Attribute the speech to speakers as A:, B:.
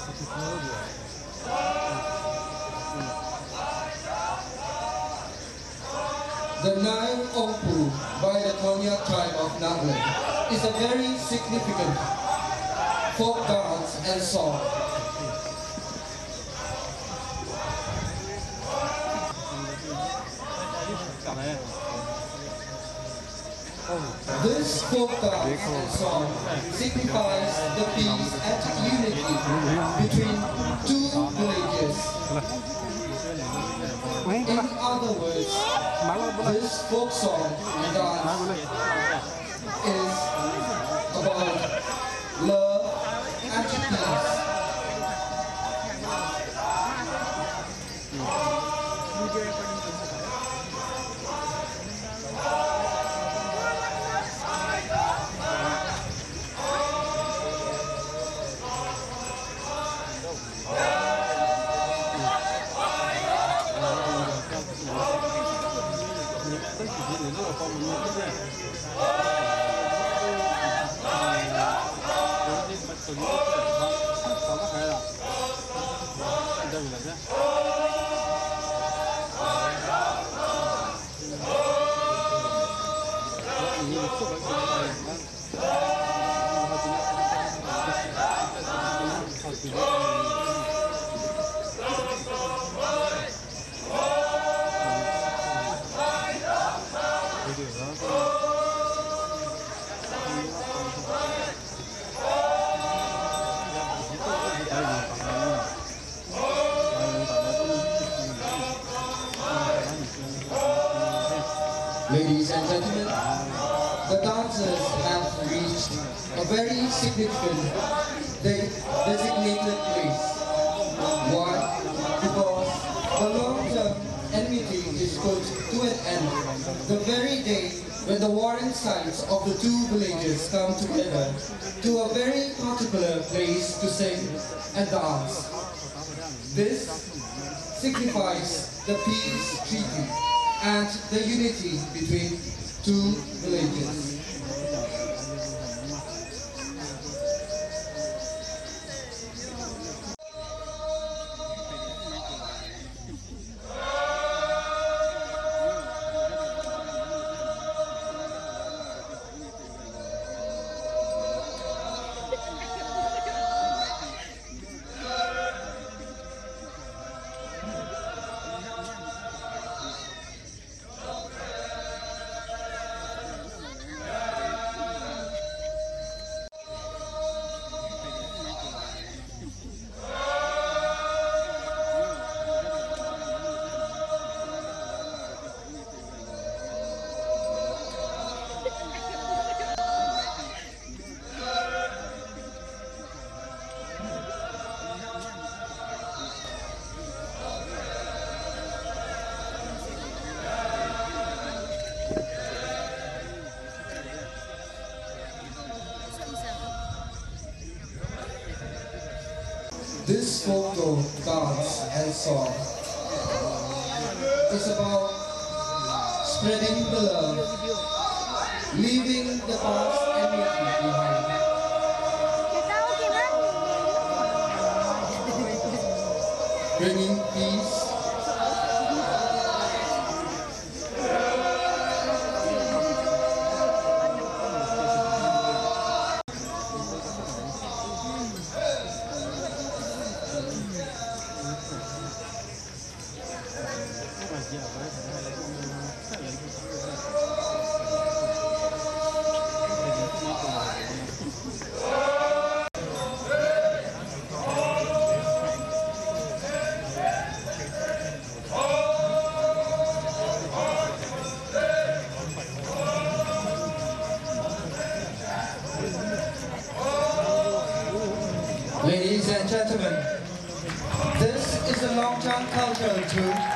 A: The nine Ompu by the Konyak tribe of Nagaland is a very significant folk dance and song. This folk dance and song signifies the peace and unity between two villages. In other words, this folk song and dance is about love and peace. Ladies and gentlemen, the dancers have reached a very significant designated place. Why? Because the long-term enmity is put to an end the very day when the warring sides of the two villages come together to a very particular place to sing and dance. This signifies the peace treaty and the unity between two villages. This folklore dance and song is about spreading the love, leaving the past enmity behind, bringing peace, Ladies and gentlemen, this is a long-term cultural truth